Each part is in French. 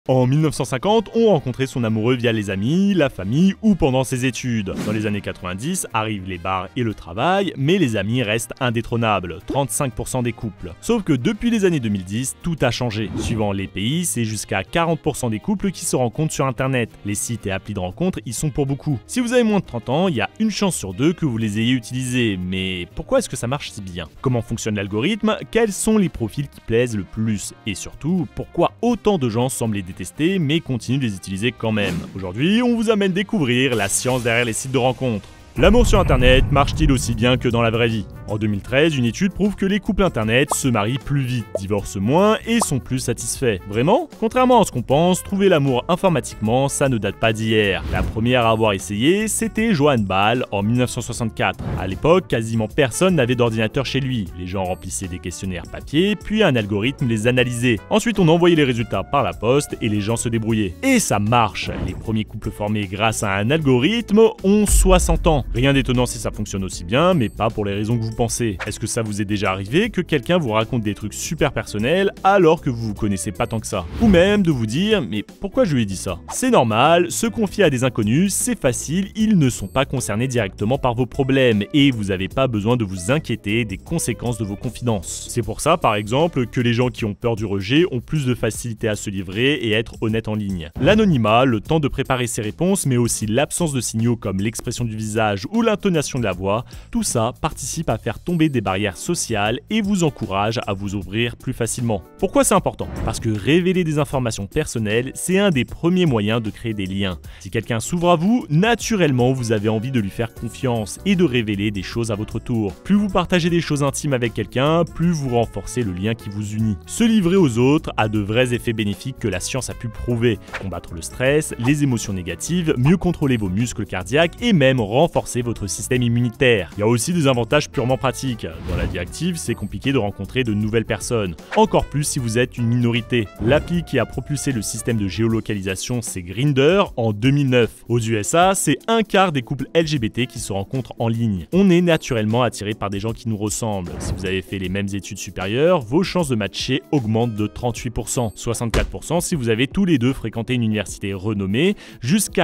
En 1950, on rencontrait son amoureux via les amis, la famille ou pendant ses études. Dans les années 90, arrivent les bars et le travail, mais les amis restent indétrônables, 35% des couples. Sauf que depuis les années 2010, tout a changé. Suivant les pays, c'est jusqu'à 40% des couples qui se rencontrent sur internet. Les sites et applis de rencontres y sont pour beaucoup. Si vous avez moins de 30 ans, il y a une chance sur deux que vous les ayez utilisés, mais pourquoi est-ce que ça marche si bien? Comment fonctionne l'algorithme? Quels sont les profils qui plaisent le plus? Et surtout, pourquoi autant de gens semblent les détester mais continuent de les utiliser quand même? Aujourd'hui, on vous amène découvrir la science derrière les sites de rencontres. L'amour sur internet marche-t-il aussi bien que dans la vraie vie? En 2013, une étude prouve que les couples internet se marient plus vite, divorcent moins et sont plus satisfaits. Vraiment? Contrairement à ce qu'on pense, trouver l'amour informatiquement, ça ne date pas d'hier. La première à avoir essayé, c'était Johann Bahl en 1964. À l'époque, quasiment personne n'avait d'ordinateur chez lui. Les gens remplissaient des questionnaires papier, puis un algorithme les analysait. Ensuite, on envoyait les résultats par la poste et les gens se débrouillaient. Et ça marche! Les premiers couples formés grâce à un algorithme ont 60 ans. Rien d'étonnant si ça fonctionne aussi bien, mais pas pour les raisons que vous pensez. Est-ce que ça vous est déjà arrivé que quelqu'un vous raconte des trucs super personnels alors que vous vous connaissez pas tant que ça? Ou même de vous dire, mais pourquoi je lui ai dit ça? C'est normal, se confier à des inconnus, c'est facile, ils ne sont pas concernés directement par vos problèmes et vous n'avez pas besoin de vous inquiéter des conséquences de vos confidences. C'est pour ça, par exemple, que les gens qui ont peur du rejet ont plus de facilité à se livrer et être honnêtes en ligne. L'anonymat, le temps de préparer ses réponses, mais aussi l'absence de signaux comme l'expression du visage ou l'intonation de la voix, tout ça participe à faire tomber des barrières sociales et vous encourage à vous ouvrir plus facilement. Pourquoi c'est important? Parce que révéler des informations personnelles, c'est un des premiers moyens de créer des liens. Si quelqu'un s'ouvre à vous, naturellement vous avez envie de lui faire confiance et de révéler des choses à votre tour. Plus vous partagez des choses intimes avec quelqu'un, plus vous renforcez le lien qui vous unit. Se livrer aux autres a de vrais effets bénéfiques que la science a pu prouver. Combattre le stress, les émotions négatives, mieux contrôler vos muscles cardiaques et même renforcer votre système immunitaire. Il y a aussi des avantages purement pratiques. Dans la vie active, c'est compliqué de rencontrer de nouvelles personnes. Encore plus si vous êtes une minorité. L'appli qui a propulsé le système de géolocalisation, c'est Grindr en 2009. Aux USA, c'est un quart des couples LGBT qui se rencontrent en ligne. On est naturellement attiré par des gens qui nous ressemblent. Si vous avez fait les mêmes études supérieures, vos chances de matcher augmentent de 38%, 64% si vous avez tous les deux fréquenté une université renommée, jusqu'à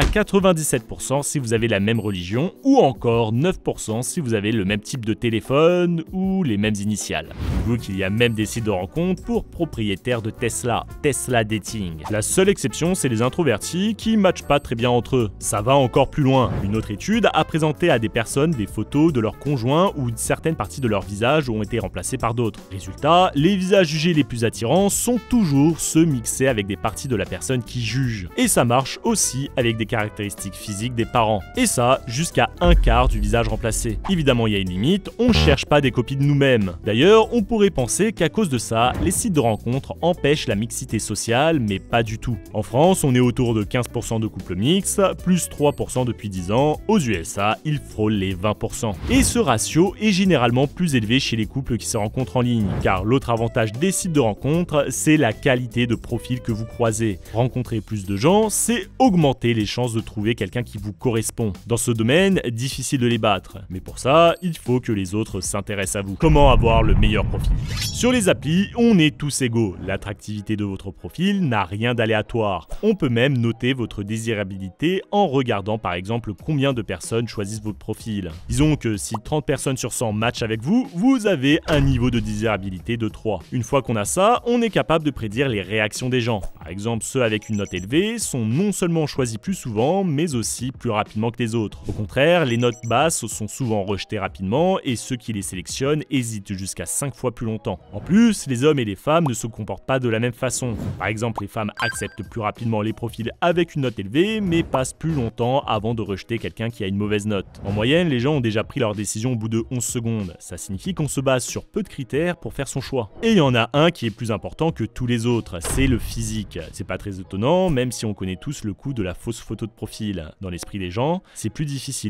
97% si vous avez la même religion, ou encore 9% si vous avez le même type de téléphone ou les mêmes initiales. Dites-vous qu'il y a même des sites de rencontres pour propriétaires de Tesla, Tesla Dating. La seule exception, c'est les introvertis qui matchent pas très bien entre eux. Ça va encore plus loin. Une autre étude a présenté à des personnes des photos de leurs conjoints où certaines parties de leur visage ont été remplacées par d'autres. Résultat, les visages jugés les plus attirants sont toujours ceux mixés avec des parties de la personne qui juge. Et ça marche aussi avec des caractéristiques physiques des parents. Et ça, jusqu'à un quart du visage remplacé. Évidemment, il y a une limite, on cherche pas des copies de nous-mêmes. D'ailleurs, on pourrait penser qu'à cause de ça, les sites de rencontres empêchent la mixité sociale, mais pas du tout. En France, on est autour de 15% de couples mixtes, plus 3% depuis 10 ans. Aux USA, il frôle les 20%. Et ce ratio est généralement plus élevé chez les couples qui se rencontrent en ligne, car l'autre avantage des sites de rencontres, c'est la qualité de profil que vous croisez. Rencontrer plus de gens, c'est augmenter les chances de trouver quelqu'un qui vous correspond. Dans ce domaine, difficile de les battre, mais pour ça, il faut que les autres s'intéressent à vous. Comment avoir le meilleur profil? Sur les applis, on est tous égaux. L'attractivité de votre profil n'a rien d'aléatoire. On peut même noter votre désirabilité en regardant par exemple combien de personnes choisissent votre profil. Disons que si 30 personnes sur 100 matchent avec vous, vous avez un niveau de désirabilité de 3. Une fois qu'on a ça, on est capable de prédire les réactions des gens. Par exemple, ceux avec une note élevée sont non seulement choisis plus souvent, mais aussi plus rapidement que les autres. Au contraire, les notes basses sont souvent rejetées rapidement et ceux qui les sélectionnent hésitent jusqu'à 5 fois plus longtemps. En plus, les hommes et les femmes ne se comportent pas de la même façon. Par exemple, les femmes acceptent plus rapidement les profils avec une note élevée, mais passent plus longtemps avant de rejeter quelqu'un qui a une mauvaise note. En moyenne, les gens ont déjà pris leur décision au bout de 11 secondes. Ça signifie qu'on se base sur peu de critères pour faire son choix. Et il y en a un qui est plus important que tous les autres, c'est le physique. C'est pas très étonnant, même si on connaît tous le coup de la fausse photo de profil. Dans l'esprit des gens, c'est plus difficile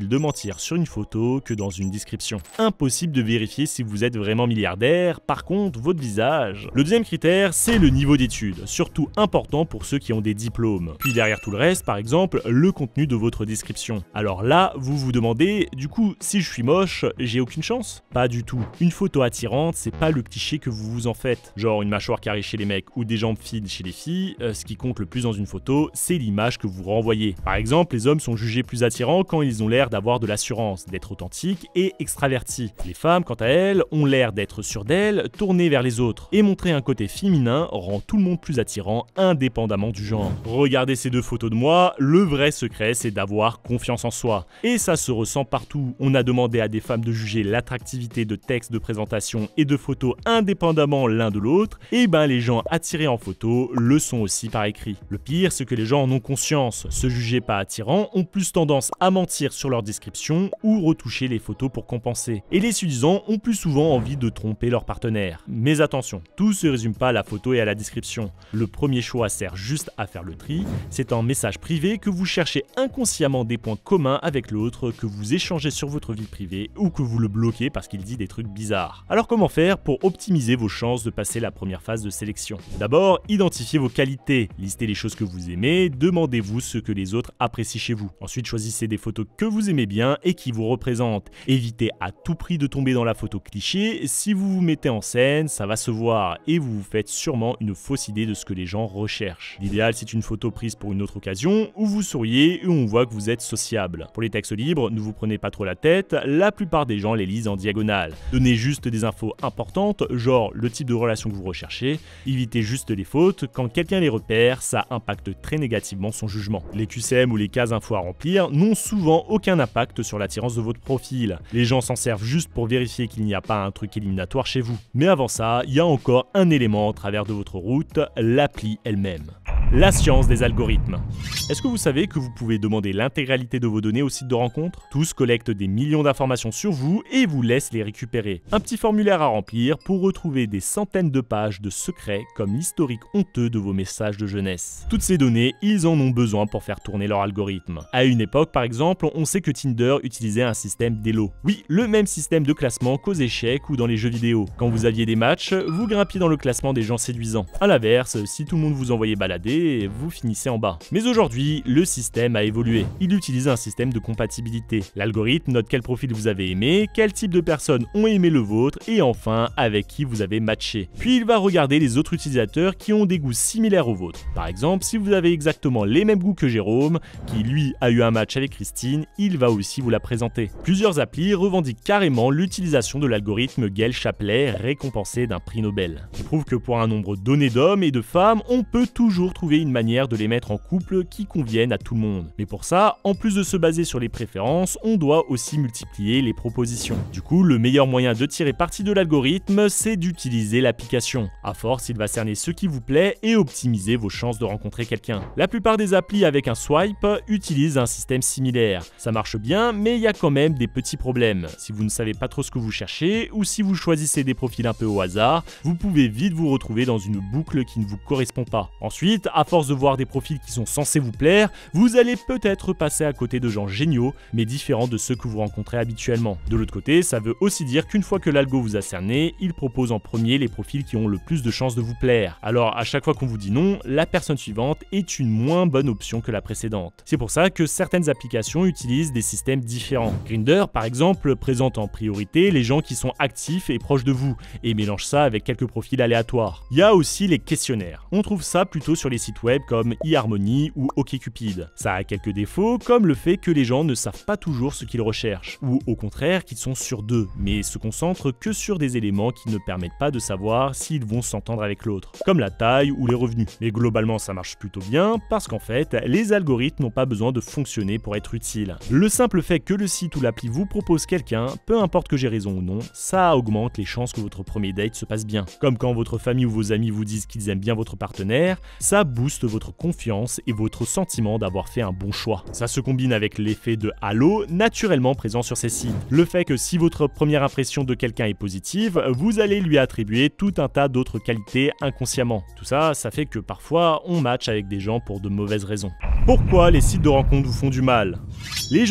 facile de mentir sur une photo que dans une description. Impossible de vérifier si vous êtes vraiment milliardaire, par contre, votre visage. Le deuxième critère, c'est le niveau d'études, surtout important pour ceux qui ont des diplômes. Puis derrière tout le reste, par exemple, le contenu de votre description. Alors là, vous vous demandez, du coup, si je suis moche, j'ai aucune chance? Pas du tout. Une photo attirante, c'est pas le cliché que vous vous en faites. Genre une mâchoire carrée chez les mecs ou des jambes fines chez les filles, ce qui compte le plus dans une photo, c'est l'image que vous renvoyez. Par exemple, les hommes sont jugés plus attirants quand ils ont l'air d'avoir de l'assurance, d'être authentiques et extravertis. Les femmes, quant à elles, ont l'air d'être sûres d'elles, tournées vers les autres. Et montrer un côté féminin rend tout le monde plus attirant, indépendamment du genre. Regardez ces deux photos de moi, le vrai secret, c'est d'avoir confiance en soi. Et ça se ressent partout. On a demandé à des femmes de juger l'attractivité de textes de présentation et de photos indépendamment l'un de l'autre, et ben les gens attirés en photo le sont aussi par écrit. Le pire, c'est que les gens en ont conscience, se juger pas attirants, ont plus tendance à mentir sur leur description ou retoucher les photos pour compenser. Et les séduisants ont plus souvent envie de tromper leur partenaire. Mais attention, tout se résume pas à la photo et à la description. Le premier choix sert juste à faire le tri, c'est en message privé que vous cherchez inconsciemment des points communs avec l'autre, que vous échangez sur votre vie privée ou que vous le bloquez parce qu'il dit des trucs bizarres. Alors comment faire pour optimiser vos chances de passer la première phase de sélection? D'abord, identifiez vos qualités, listez les choses que vous aimez, demandez-vous ce que les autres apprécient chez vous. Ensuite, choisissez des photos que vous aimez bien et qui vous représentent. Évitez à tout prix de tomber dans la photo cliché, si vous vous mettez en scène, ça va se voir et vous vous faites sûrement une fausse idée de ce que les gens recherchent. L'idéal, c'est une photo prise pour une autre occasion où vous souriez et où on voit que vous êtes sociable. Pour les textes libres, ne vous prenez pas trop la tête, la plupart des gens les lisent en diagonale. Donnez juste des infos importantes, genre le type de relation que vous recherchez, évitez juste les fautes, quand quelqu'un les repère, ça impacte très négativement son jugement. Les QCM ou les cases infos à remplir n'ont souvent aucun impact sur l'attirance de votre profil. Les gens s'en servent juste pour vérifier qu'il n'y a pas un truc éliminatoire chez vous. Mais avant ça, il y a encore un élément au travers de votre route, l'appli elle-même. La science des algorithmes. Est-ce que vous savez que vous pouvez demander l'intégralité de vos données au site de rencontre? Tous collectent des millions d'informations sur vous et vous laissent les récupérer. Un petit formulaire à remplir pour retrouver des centaines de pages de secrets comme l'historique honteux de vos messages de jeunesse. Toutes ces données, ils en ont besoin pour faire tourner leur algorithme. À une époque, par exemple, on sait que Tinder utilisait un système d'Elo. Oui, le même système de classement qu'aux échecs ou dans les jeux vidéo. Quand vous aviez des matchs, vous grimpiez dans le classement des gens séduisants. À l'inverse, si tout le monde vous envoyait balader, vous finissez en bas. Mais aujourd'hui, le système a évolué. Il utilise un système de compatibilité. L'algorithme note quel profil vous avez aimé, quel type de personnes ont aimé le vôtre et enfin avec qui vous avez matché. Puis il va regarder les autres utilisateurs qui ont des goûts similaires aux vôtres. Par exemple, si vous avez exactement les mêmes goûts que Jérôme, qui lui a eu un match avec Christine, il va aussi vous la présenter. Plusieurs applis revendiquent carrément l'utilisation de l'algorithme Gale-Chaplet récompensé d'un prix Nobel. Il prouve que pour un nombre donné d'hommes et de femmes, on peut toujours trouver une manière de les mettre en couple qui convienne à tout le monde. Mais pour ça, en plus de se baser sur les préférences, on doit aussi multiplier les propositions. Du coup, le meilleur moyen de tirer parti de l'algorithme, c'est d'utiliser l'application. À force, il va cerner ce qui vous plaît et optimiser vos chances de rencontrer quelqu'un. La plupart des applis avec un swipe utilisent un système similaire. Ça marche bien, mais il y a quand même des petits problèmes. Si vous ne savez pas trop ce que vous cherchez, ou si vous choisissez des profils un peu au hasard, vous pouvez vite vous retrouver dans une boucle qui ne vous correspond pas. Ensuite, à force de voir des profils qui sont censés vous plaire, vous allez peut-être passer à côté de gens géniaux, mais différents de ceux que vous rencontrez habituellement. De l'autre côté, ça veut aussi dire qu'une fois que l'algo vous a cerné, il propose en premier les profils qui ont le plus de chances de vous plaire. Alors à chaque fois qu'on vous dit non, la personne suivante est une moins bonne option que la précédente. C'est pour ça que certaines applications utilisent des systèmes différents. Grindr, par exemple, présente en priorité les gens qui sont actifs et proches de vous, et mélange ça avec quelques profils aléatoires. Il y a aussi les questionnaires. On trouve ça plutôt sur les sites web comme eHarmony ou OkCupid. Ça a quelques défauts, comme le fait que les gens ne savent pas toujours ce qu'ils recherchent, ou au contraire qu'ils sont sûrs d'eux, mais se concentrent que sur des éléments qui ne permettent pas de savoir s'ils vont s'entendre avec l'autre, comme la taille ou les revenus. Mais globalement ça marche plutôt bien, parce qu'en fait, les algorithmes n'ont pas besoin de fonctionner pour être utiles. Le simple fait que le site ou l'appli vous propose quelqu'un, peu importe que j'ai raison ou non, ça augmente les chances que votre premier date se passe bien. Comme quand votre famille ou vos amis vous disent qu'ils aiment bien votre partenaire, ça booste votre confiance et votre sentiment d'avoir fait un bon choix. Ça se combine avec l'effet de halo naturellement présent sur ces sites. Le fait que si votre première impression de quelqu'un est positive, vous allez lui attribuer tout un tas d'autres qualités inconsciemment. Tout ça, ça fait que parfois on match avec des gens pour de mauvaises raisons. Pourquoi les sites de rencontres vous font du mal? Les gens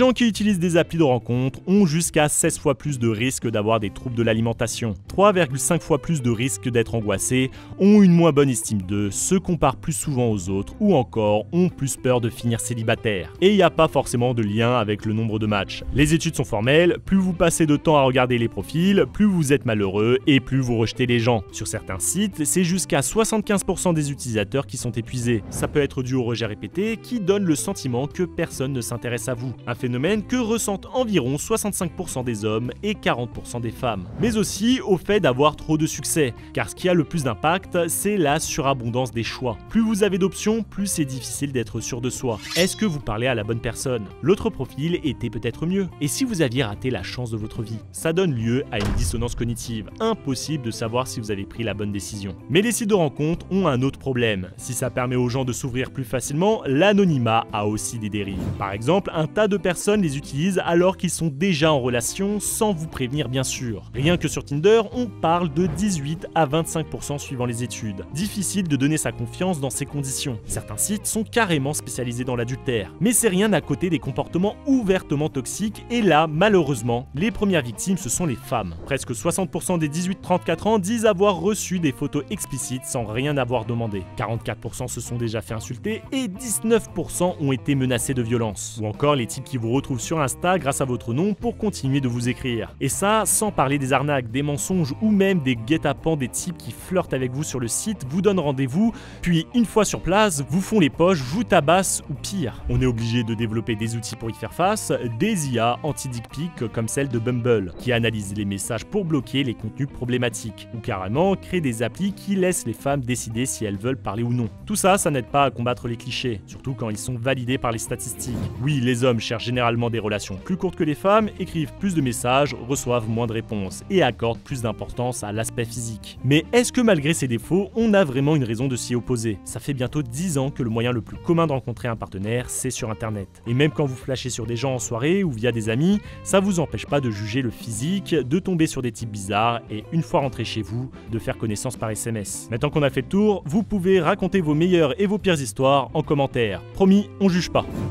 gens qui utilisent des applis de rencontre ont jusqu'à 16 fois plus de risques d'avoir des troubles de l'alimentation, 3,5 fois plus de risques d'être angoissés, ont une moins bonne estime d'eux, se comparent plus souvent aux autres ou encore ont plus peur de finir célibataire. Et il n'y a pas forcément de lien avec le nombre de matchs. Les études sont formelles, plus vous passez de temps à regarder les profils, plus vous êtes malheureux et plus vous rejetez les gens. Sur certains sites, c'est jusqu'à 75% des utilisateurs qui sont épuisés. Ça peut être dû au rejet répété qui donne le sentiment que personne ne s'intéresse à vous. Un phénomène que ressentent environ 65% des hommes et 40% des femmes. Mais aussi au fait d'avoir trop de succès, car ce qui a le plus d'impact, c'est la surabondance des choix. Plus vous avez d'options, plus c'est difficile d'être sûr de soi. Est-ce que vous parlez à la bonne personne? L'autre profil était peut-être mieux. Et si vous aviez raté la chance de votre vie? Ça donne lieu à une dissonance cognitive. Impossible de savoir si vous avez pris la bonne décision. Mais les sites de rencontres ont un autre problème. Si ça permet aux gens de s'ouvrir plus facilement, l'anonymat a aussi des dérives. Par exemple, un tas de personnes les utilisent alors qu'ils sont déjà en relation sans vous prévenir bien sûr. Rien que sur Tinder, on parle de 18 à 25% suivant les études. Difficile de donner sa confiance dans ces conditions. Certains sites sont carrément spécialisés dans l'adultère. Mais c'est rien à côté des comportements ouvertement toxiques et là, malheureusement, les premières victimes ce sont les femmes. Presque 60% des 18-34 ans disent avoir reçu des photos explicites sans rien avoir demandé. 44% se sont déjà fait insulter et 19% ont été menacés de violence. Ou encore les types qui vous retrouvent sur Insta grâce à votre nom pour continuer de vous écrire. Et ça, sans parler des arnaques, des mensonges ou même des guet-apens des types qui flirtent avec vous sur le site, vous donnent rendez-vous, puis une fois sur place, vous font les poches, vous tabassent ou pire. On est obligé de développer des outils pour y faire face, des IA anti-dick pic comme celle de Bumble, qui analyse les messages pour bloquer les contenus problématiques, ou carrément créer des applis qui laissent les femmes décider si elles veulent parler ou non. Tout ça, ça n'aide pas à combattre les clichés, surtout quand ils sont validés par les statistiques. Oui, les hommes cherchent généralement des relations plus courtes que les femmes, écrivent plus de messages, reçoivent moins de réponses, et accordent plus d'importance à l'aspect physique. Mais est-ce que malgré ces défauts, on a vraiment une raison de s'y opposer? Ça fait bientôt 10 ans que le moyen le plus commun de rencontrer un partenaire, c'est sur internet. Et même quand vous flashez sur des gens en soirée ou via des amis, ça vous empêche pas de juger le physique, de tomber sur des types bizarres et une fois rentré chez vous, de faire connaissance par SMS. Maintenant qu'on a fait le tour, vous pouvez raconter vos meilleures et vos pires histoires en commentaire. Promis, on juge pas.